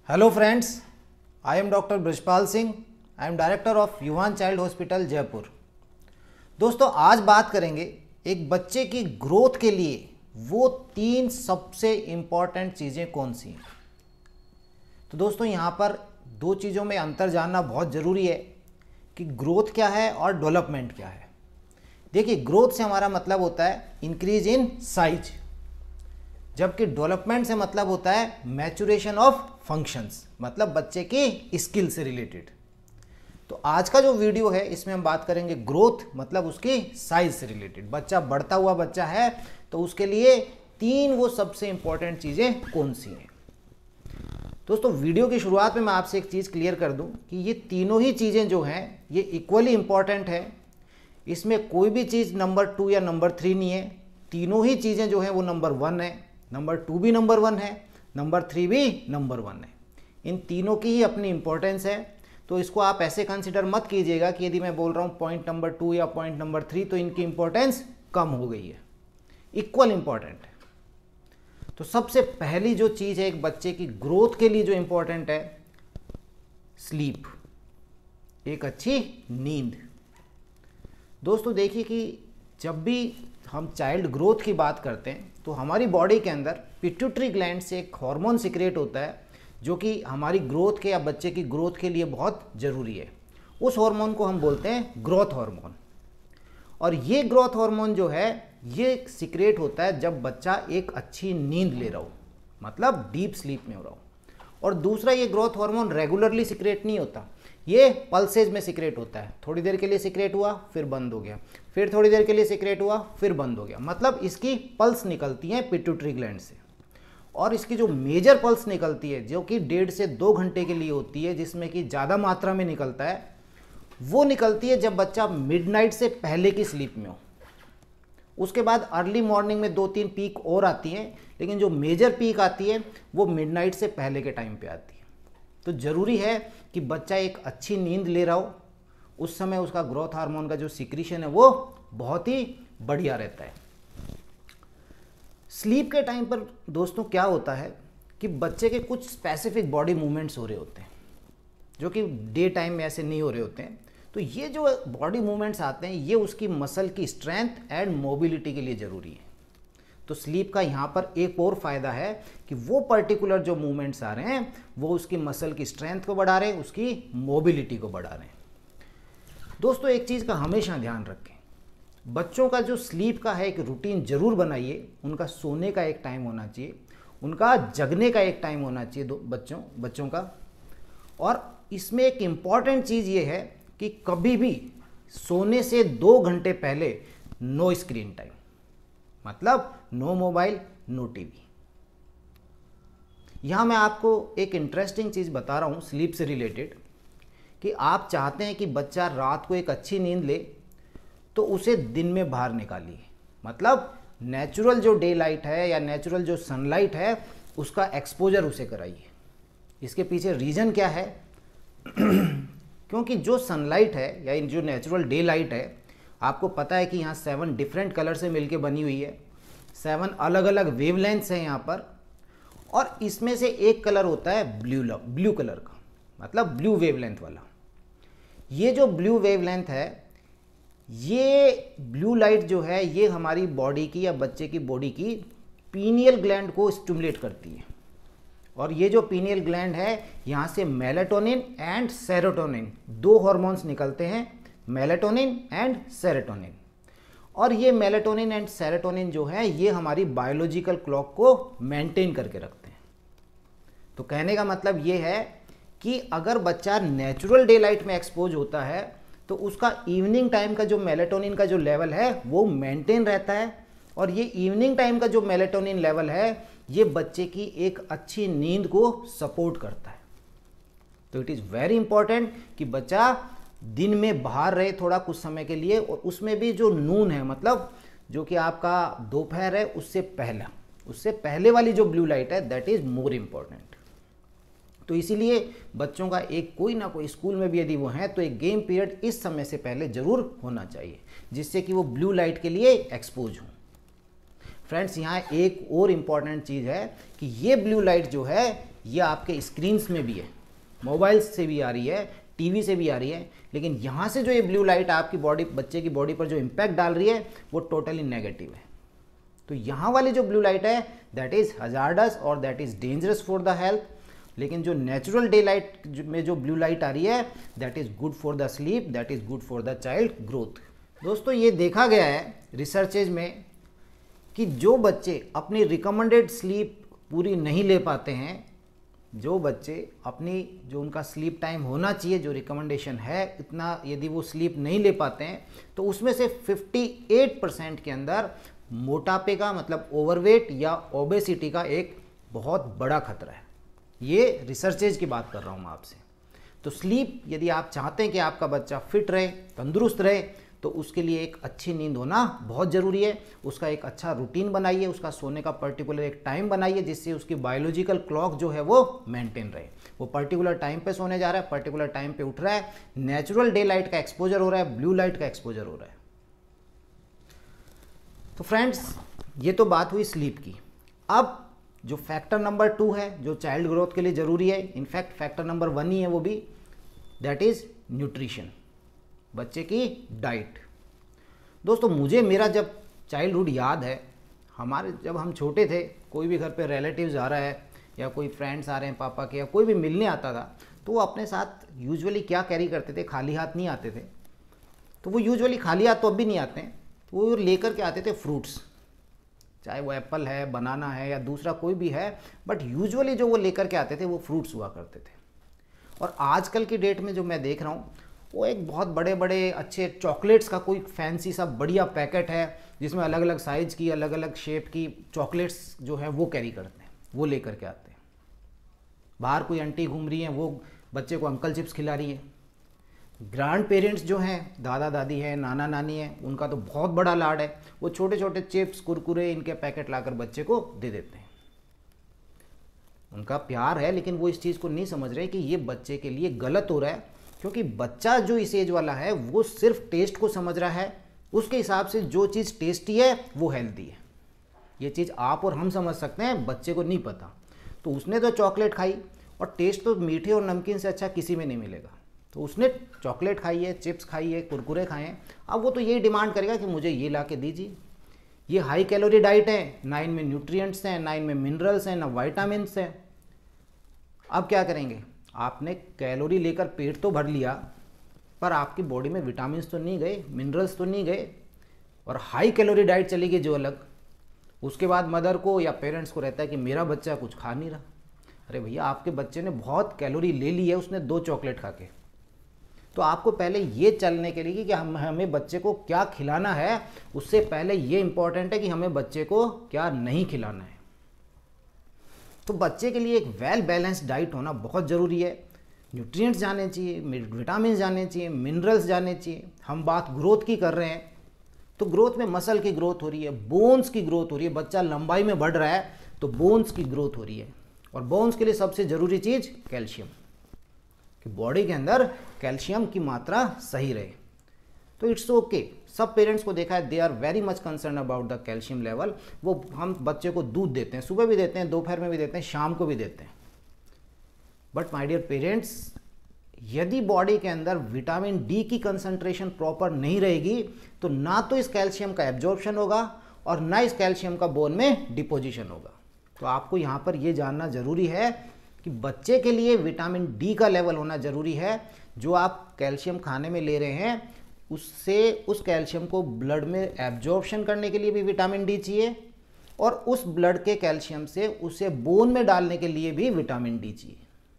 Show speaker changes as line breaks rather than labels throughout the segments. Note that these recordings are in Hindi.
Hello friends, I am doctor Brijpal Singh. I am director of Yuvan child hospital Jaipur. दोस्तों, आज बात करेंगे एक बच्चे की ग्रोथ के लिए वो 3 सबसे इम्पॉर्टेंट चीज़ें कौन सी हैं। तो दोस्तों, यहाँ पर 2 चीज़ों में अंतर जानना बहुत ज़रूरी है कि ग्रोथ क्या है और डेवलपमेंट क्या है। देखिए, ग्रोथ से हमारा मतलब होता है इंक्रीज इन साइज, जबकि डेवलपमेंट से मतलब होता है मैचुरेशन ऑफ फंक्शंस, मतलब बच्चे की स्किल से रिलेटेड। तो आज का जो वीडियो है इसमें हम बात करेंगे ग्रोथ, मतलब उसकी साइज से रिलेटेड। बच्चा बढ़ता हुआ बच्चा है तो उसके लिए 3 वो सबसे इंपॉर्टेंट चीज़ें कौन सी हैं। दोस्तों, वीडियो की शुरुआत में मैं आपसे एक चीज़ क्लियर कर दूं कि ये तीनों ही चीज़ें जो हैं ये इक्वली इंपॉर्टेंट है। इसमें कोई भी चीज़ नंबर 2 या नंबर 3 नहीं है। तीनों ही चीज़ें जो हैं वो नंबर 1 है, नंबर 2 भी नंबर 1 है, नंबर 3 भी नंबर 1 है। इन तीनों की ही अपनी इंपॉर्टेंस है। तो इसको आप ऐसे कंसिडर मत कीजिएगा कि यदि मैं बोल रहा हूँ पॉइंट नंबर 2 या पॉइंट नंबर 3 तो इनकी इंपॉर्टेंस कम हो गई है। इक्वल इंपॉर्टेंट है। तो सबसे पहली जो चीज़ है एक बच्चे की ग्रोथ के लिए जो इंपॉर्टेंट है, स्लीप, एक अच्छी नींद। दोस्तों देखिए कि जब भी हम चाइल्ड ग्रोथ की बात करते हैं तो हमारी बॉडी के अंदर पिट्यूटरी ग्लैंड से एक हार्मोन सिक्रेट होता है जो कि हमारी ग्रोथ के या बच्चे की ग्रोथ के लिए बहुत ज़रूरी है। उस हार्मोन को हम बोलते हैं ग्रोथ हार्मोन। और ये ग्रोथ हार्मोन जो है ये सिक्रेट होता है जब बच्चा एक अच्छी नींद ले रहा हो, मतलब डीप स्लीप में हो रहा हो। और दूसरा, ये ग्रोथ हार्मोन रेगुलरली सिक्रेट नहीं होता, ये पल्सेज में सिक्रेट होता है। थोड़ी देर के लिए सिक्रेट हुआ फिर बंद हो गया, फिर थोड़ी देर के लिए सिक्रेट हुआ फिर बंद हो गया। मतलब इसकी पल्स निकलती है पिट्यूटरी ग्लैंड से। और इसकी जो मेजर पल्स निकलती है जो कि 1.5 से 2 घंटे के लिए होती है, जिसमें कि ज़्यादा मात्रा में निकलता है, वो निकलती है जब बच्चा मिडनाइट से पहले की स्लीप में हो। उसके बाद अर्ली मॉर्निंग में 2-3 पीक और आती हैं, लेकिन जो मेजर पीक आती है वो मिडनाइट से पहले के टाइम पे आती है। तो ज़रूरी है कि बच्चा एक अच्छी नींद ले रहा हो। उस समय उसका ग्रोथ हार्मोन का जो सिक्रीशन है वो बहुत ही बढ़िया रहता है। स्लीप के टाइम पर दोस्तों क्या होता है कि बच्चे के कुछ स्पेसिफिक बॉडी मूवमेंट्स हो रहे होते हैं जो कि डे टाइम में ऐसे नहीं हो रहे होते हैं। तो ये जो बॉडी मूवमेंट्स आते हैं ये उसकी मसल की स्ट्रेंथ एंड मोबिलिटी के लिए ज़रूरी है। तो स्लीप का यहाँ पर एक और फ़ायदा है कि वो पर्टिकुलर जो मूवमेंट्स आ रहे हैं वो उसकी मसल की स्ट्रेंथ को बढ़ा रहे हैं, उसकी मोबिलिटी को बढ़ा रहे हैं। दोस्तों, एक चीज़ का हमेशा ध्यान रखें, बच्चों का जो स्लीप का है एक रूटीन ज़रूर बनाइए। उनका सोने का एक टाइम होना चाहिए, उनका जगने का एक टाइम होना चाहिए बच्चों का। और इसमें एक इम्पॉर्टेंट चीज़ ये है कि कभी भी सोने से 2 घंटे पहले नो स्क्रीन टाइम, मतलब नो मोबाइल, नो टीवी। यहाँ मैं आपको एक इंटरेस्टिंग चीज़ बता रहा हूँ स्लीप से रिलेटेड कि आप चाहते हैं कि बच्चा रात को एक अच्छी नींद ले तो उसे दिन में बाहर निकालिए, मतलब नेचुरल जो डे लाइट है या नेचुरल जो सनलाइट है उसका एक्सपोजर उसे कराइए। इसके पीछे रीज़न क्या है क्योंकि जो सनलाइट है या जो नेचुरल डे लाइट है, आपको पता है कि यहाँ 7 डिफरेंट कलर से मिलके बनी हुई है। 7 अलग अलग वेवलेंथ्स हैं यहाँ पर। और इसमें से एक कलर होता है ब्लू कलर का, मतलब ब्लू वेवलेंथ वाला। ये जो ब्लू वेवलेंथ है, ये ब्लू लाइट जो है ये हमारी बॉडी की या बच्चे की बॉडी की पीनियल ग्लैंड को स्टिमुलेट करती है। और ये जो पीनियल ग्लैंड है यहाँ से मेलाटोनिन एंड सेरोटोनिन 2 हार्मोन्स निकलते हैं, मेलाटोनिन एंड सेरोटोनिन। और ये मेलाटोनिन एंड सेरोटोनिन जो है ये हमारी बायोलॉजिकल क्लॉक को मेंटेन करके रखते हैं। तो कहने का मतलब ये है कि अगर बच्चा नेचुरल डे लाइट में एक्सपोज होता है तो उसका इवनिंग टाइम का जो मेलाटोनिन का जो लेवल है वो मेंटेन रहता है। और ये इवनिंग टाइम का जो मेलाटोनिन लेवल है ये बच्चे की एक अच्छी नींद को सपोर्ट करता है। तो इट इज़ वेरी इंपॉर्टेंट कि बच्चा दिन में बाहर रहे थोड़ा कुछ समय के लिए, और उसमें भी जो नून है, मतलब जो कि आपका दोपहर है उससे पहले वाली जो ब्लू लाइट है दैट इज़ मोर इम्पॉर्टेंट। तो इसीलिए बच्चों का एक कोई ना कोई स्कूल में भी यदि वो हैं तो एक गेम पीरियड इस समय से पहले ज़रूर होना चाहिए जिससे कि वो ब्लू लाइट के लिए एक्सपोज हों। फ्रेंड्स, यहाँ एक और इम्पॉर्टेंट चीज़ है कि ये ब्लू लाइट जो है ये आपके स्क्रीन्स में भी है, मोबाइल से भी आ रही है, टीवी से भी आ रही है, लेकिन यहाँ से जो ये ब्लू लाइट आपकी बॉडी, बच्चे की बॉडी पर जो इम्पैक्ट डाल रही है वो टोटली नेगेटिव है। तो यहाँ वाली जो ब्लू लाइट है दैट इज़ हजार्डस और that is dangerous for the health, लेकिन जो नेचुरल डे लाइट में जो ब्लू लाइट आ रही है that is good for the sleep, that is good for the child growth. दोस्तों ये देखा गया है रिसर्चेज में कि जो बच्चे अपनी रिकमेंडेड स्लीप पूरी नहीं ले पाते हैं, जो बच्चे अपनी जो उनका स्लीप टाइम होना चाहिए, जो रिकमेंडेशन है इतना यदि वो स्लीप नहीं ले पाते हैं, तो उसमें से 58% के अंदर मोटापे का मतलब ओवरवेट या ओबेसिटी का एक बहुत बड़ा खतरा है। ये रिसर्चेज की बात कर रहा हूँ मैं आपसे। तो स्लीप यदि आप चाहते हैं कि आपका बच्चा फिट रहे, तंदुरुस्त रहे, तो उसके लिए एक अच्छी नींद होना बहुत ज़रूरी है। उसका एक अच्छा रूटीन बनाइए, उसका सोने का पर्टिकुलर एक टाइम बनाइए जिससे उसकी बायोलॉजिकल क्लॉक जो है वो मेंटेन रहे। वो पर्टिकुलर टाइम पे सोने जा रहा है, पर्टिकुलर टाइम पे उठ रहा है, नेचुरल डे लाइट का एक्सपोजर हो रहा है, ब्लू लाइट का एक्सपोजर हो रहा है। तो फ्रेंड्स ये तो बात हुई स्लीप की। अब जो फैक्टर नंबर 2 है जो चाइल्ड ग्रोथ के लिए ज़रूरी है, इनफैक्ट फैक्टर नंबर 1 ही है वो भी, दैट इज़ न्यूट्रिशन, बच्चे की डाइट। दोस्तों मुझे मेरा जब चाइल्डहुड याद है, हमारे जब हम छोटे थे, कोई भी घर पे रिलेटिव्स आ रहा है या कोई फ्रेंड्स आ रहे हैं पापा के या कोई भी मिलने आता था, तो वो अपने साथ यूजुअली क्या कैरी करते थे, खाली हाथ नहीं आते थे। तो वो यूजुअली खाली हाथ तो अब भी नहीं आते हैं, तो वो लेकर के आते थे फ्रूट्स, चाहे वो एप्पल है, बनाना है या दूसरा कोई भी है, बट यूजुअली जो वो लेकर के आते थे वो फ्रूट्स हुआ करते थे। और आजकल की डेट में जो मैं देख रहा हूँ वो एक बहुत बड़े बड़े अच्छे चॉकलेट्स का कोई फैंसी सा बढ़िया पैकेट है जिसमें अलग अलग साइज़ की, अलग अलग शेप की चॉकलेट्स जो है वो कैरी करते हैं, वो लेकर के आते हैं। बाहर कोई आंटी घूम रही हैं, वो बच्चे को अंकल चिप्स खिला रही है। ग्रैंड पेरेंट्स जो हैं, दादा दादी हैं, नाना नानी हैं, उनका तो बहुत बड़ा लाड है, वो छोटे छोटे चिप्स, कुरकुरे, इनके पैकेट लाकर बच्चे को दे देते हैं। उनका प्यार है, लेकिन वो इस चीज़ को नहीं समझ रहे कि ये बच्चे के लिए गलत हो रहा है, क्योंकि बच्चा जो इस एज वाला है वो सिर्फ टेस्ट को समझ रहा है। उसके हिसाब से जो चीज़ टेस्टी है वो हेल्दी है। ये चीज़ आप और हम समझ सकते हैं, बच्चे को नहीं पता। तो उसने तो चॉकलेट खाई, और टेस्ट तो मीठे और नमकीन से अच्छा किसी में नहीं मिलेगा। तो उसने चॉकलेट खाई है, चिप्स खाई है, कुरकुरे खाए हैं, अब वो तो यही डिमांड करेगा कि मुझे ये ला के दीजिए। ये हाई कैलोरी डाइट है, ना इनमें न्यूट्रिएंट्स हैं, ना इनमें मिनरल्स हैं, ना वाइटामिन्स हैं। अब क्या करेंगे, आपने कैलोरी लेकर पेट तो भर लिया, पर आपकी बॉडी में विटामिन्स तो नहीं गए, मिनरल्स तो नहीं गए, और हाई कैलोरी डाइट चली गई जो अलग। उसके बाद मदर को या पेरेंट्स को रहता है कि मेरा बच्चा कुछ खा नहीं रहा। अरे भैया, आपके बच्चे ने बहुत कैलोरी ले ली है उसने 2 चॉकलेट खा के। तो आपको पहले ये चलने के लिए कि हमें बच्चे को क्या खिलाना है, उससे पहले ये इंपॉर्टेंट है कि हमें बच्चे को क्या नहीं खिलाना है। तो बच्चे के लिए एक वेल बैलेंस्ड डाइट होना बहुत ज़रूरी है। न्यूट्रिएंट्स जाने चाहिए, विटामिन जाने चाहिए, मिनरल्स जाने चाहिए। हम बात ग्रोथ की कर रहे हैं, तो ग्रोथ में मसल की ग्रोथ हो रही है, बोन्स की ग्रोथ हो रही है। बच्चा लंबाई में बढ़ रहा है तो बोन्स की ग्रोथ हो रही है, और बोन्स के लिए सबसे ज़रूरी चीज़ कैल्शियम, कि बॉडी के अंदर कैल्शियम की मात्रा सही रहे। तो इट्स ओके, सब पेरेंट्स को देखा है, they are very much concern about the calcium level. वो हम बच्चे को दूध देते हैं, सुबह भी देते हैं, दोपहर में भी देते हैं, शाम को भी देते हैं। बट माय डियर पेरेंट्स, यदि बॉडी के अंदर विटामिन डी की कंसंट्रेशन प्रॉपर नहीं रहेगी, तो ना तो इस कैल्शियम का एब्जॉर्प्शन होगा और ना इस कैल्शियम का बोन में डिपोजिशन होगा। तो आपको यहाँ पर यह जानना जरूरी है कि बच्चे के लिए विटामिन डी का लेवल होना जरूरी है। जो आप कैल्शियम खाने में ले रहे हैं, उससे उस कैल्शियम को ब्लड में एब्जॉर्प्शन करने के लिए भी विटामिन डी चाहिए, और उस ब्लड के कैल्शियम से उसे बोन में डालने के लिए भी विटामिन डी चाहिए।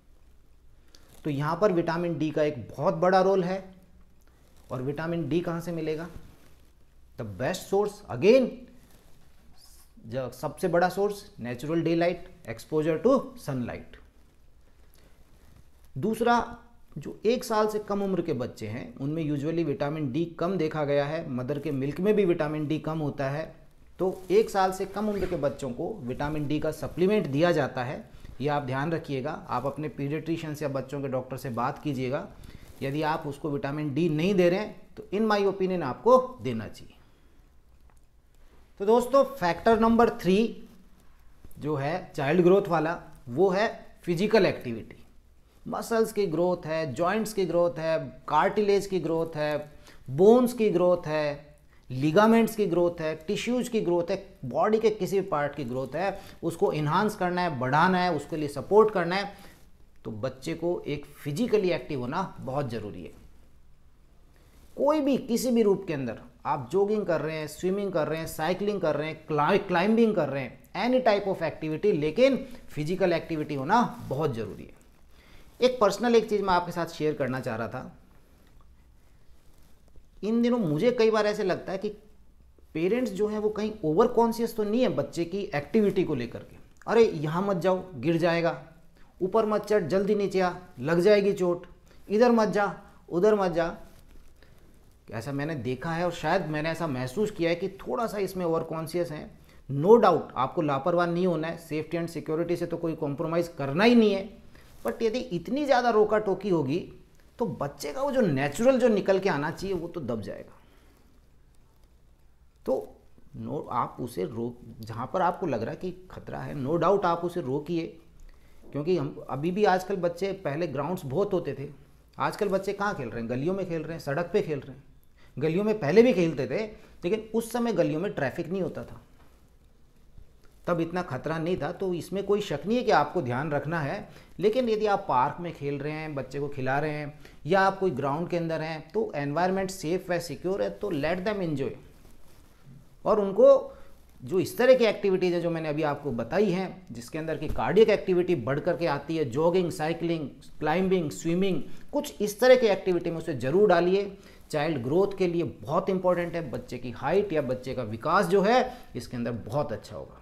तो यहाँ पर विटामिन डी का एक बहुत बड़ा रोल है। और विटामिन डी कहाँ से मिलेगा? द बेस्ट सोर्स, अगेन जो सबसे बड़ा source, natural daylight, exposure to sunlight. दूसरा, जो 1 साल से कम उम्र के बच्चे हैं उनमें यूजुअली विटामिन डी कम देखा गया है। मदर के मिल्क में भी विटामिन डी कम होता है। तो 1 साल से कम उम्र के बच्चों को विटामिन डी का सप्लीमेंट दिया जाता है। ये आप ध्यान रखिएगा, आप अपने पीडियाट्रिशियन से या बच्चों के डॉक्टर से बात कीजिएगा। यदि आप उसको विटामिन डी नहीं दे रहे हैं तो इन माय ओपिनियन आपको देना चाहिए। तो दोस्तों, फैक्टर नंबर 3 जो है चाइल्ड ग्रोथ वाला, वो है फिजिकल एक्टिविटी, मसल्स की ग्रोथ है, जॉइंट्स की ग्रोथ है, कार्टिलेज की ग्रोथ है, बोन्स की ग्रोथ है, लिगामेंट्स की ग्रोथ है, टिश्यूज की ग्रोथ है, बॉडी के किसी भी पार्ट की ग्रोथ है, उसको इन्हांस करना है, बढ़ाना है, उसके लिए सपोर्ट करना है, तो बच्चे को एक फिजिकली एक्टिव होना बहुत ज़रूरी है। कोई भी किसी भी रूप के अंदर आप जॉगिंग कर रहे हैं, स्विमिंग कर रहे हैं, साइकिलिंग कर रहे हैं, क्लाइंबिंग कर रहे हैं, एनी टाइप ऑफ एक्टिविटी, लेकिन फिजिकल एक्टिविटी होना बहुत ज़रूरी है। एक पर्सनल एक चीज़ मैं आपके साथ शेयर करना चाह रहा था। इन दिनों मुझे कई बार ऐसे लगता है कि पेरेंट्स जो हैं वो कहीं ओवर कॉन्शियस तो नहीं है बच्चे की एक्टिविटी को लेकर के। अरे यहाँ मत जाओ, गिर जाएगा, ऊपर मत चढ़, जल्दी नीचे आ, लग जाएगी चोट, इधर मत जा, उधर मत जा। ऐसा मैंने देखा है और शायद मैंने ऐसा महसूस किया है कि थोड़ा सा इसमें ओवर कॉन्शियस है। नो डाउट आपको लापरवाह नहीं होना है, सेफ्टी एंड सिक्योरिटी से तो कोई कॉम्प्रोमाइज़ करना ही नहीं है, बट यदि इतनी ज़्यादा रोका टोकी होगी तो बच्चे का वो जो नेचुरल जो निकल के आना चाहिए वो तो दब जाएगा। तो नो, आप उसे रोक, जहाँ पर आपको लग रहा है कि खतरा है, नो डाउट आप उसे रोकिए, क्योंकि हम अभी भी आजकल बच्चे, पहले ग्राउंड्स बहुत होते थे, आजकल बच्चे कहाँ खेल रहे हैं, गलियों में खेल रहे हैं, सड़क पे खेल रहे हैं। गलियों में पहले भी खेलते थे, लेकिन उस समय गलियों में ट्रैफिक नहीं होता था, तब इतना खतरा नहीं था। तो इसमें कोई शक नहीं है कि आपको ध्यान रखना है, लेकिन यदि आप पार्क में खेल रहे हैं, बच्चे को खिला रहे हैं, या आप कोई ग्राउंड के अंदर हैं, तो एनवायरनमेंट सेफ है, सिक्योर है, तो लेट देम एंजॉय। और उनको जो इस तरह की एक्टिविटीज़ है जो मैंने अभी आपको बताई हैं, जिसके अंदर की कार्डियक एक्टिविटी बढ़ करके आती है, जॉगिंग, साइकिलिंग, क्लाइंबिंग, स्विमिंग, कुछ इस तरह की एक्टिविटी में उसे ज़रूर डालिए। चाइल्ड ग्रोथ के लिए बहुत इंपॉर्टेंट है, बच्चे की हाइट या बच्चे का विकास जो है इसके अंदर बहुत अच्छा होगा।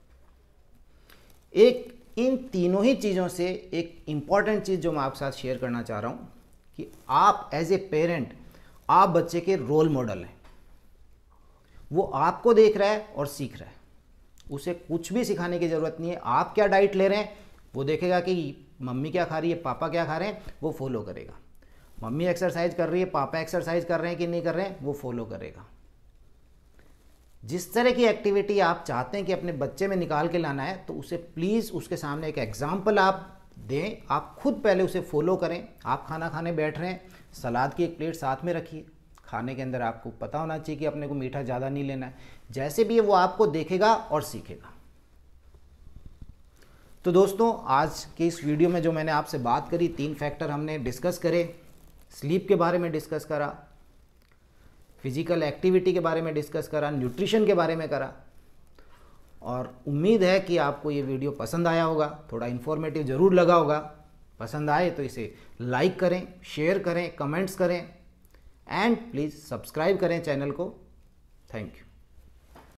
एक इन तीनों ही चीज़ों से एक इंपॉर्टेंट चीज़ जो मैं आपके साथ शेयर करना चाह रहा हूँ कि आप एज ए पेरेंट, आप बच्चे के रोल मॉडल हैं। वो आपको देख रहा है और सीख रहा है, उसे कुछ भी सिखाने की ज़रूरत नहीं है। आप क्या डाइट ले रहे हैं वो देखेगा कि मम्मी क्या खा रही है, पापा क्या खा रहे हैं, वो फॉलो करेगा। मम्मी एक्सरसाइज कर रही है, पापा एक्सरसाइज कर रहे हैं कि नहीं कर रहे हैं, वो फॉलो करेगा। जिस तरह की एक्टिविटी आप चाहते हैं कि अपने बच्चे में निकाल के लाना है, तो उसे प्लीज़ उसके सामने एक एग्जाम्पल आप दें, आप खुद पहले उसे फॉलो करें। आप खाना खाने बैठ रहे हैं, सलाद की एक प्लेट साथ में रखिए, खाने के अंदर आपको पता होना चाहिए कि अपने को मीठा ज़्यादा नहीं लेना है। जैसे भी है वो आपको देखेगा और सीखेगा। तो दोस्तों, आज की इस वीडियो में जो मैंने आपसे बात करी, 3 फैक्टर हमने डिस्कस करे। स्लीप के बारे में डिस्कस करा, फिजिकल एक्टिविटी के बारे में डिस्कस करा, न्यूट्रिशन के बारे में करा, और उम्मीद है कि आपको ये वीडियो पसंद आया होगा, थोड़ा इन्फॉर्मेटिव ज़रूर लगा होगा। पसंद आए तो इसे लाइक करें, शेयर करें, कमेंट्स करें, एंड प्लीज़ सब्सक्राइब करें चैनल को। Thank you.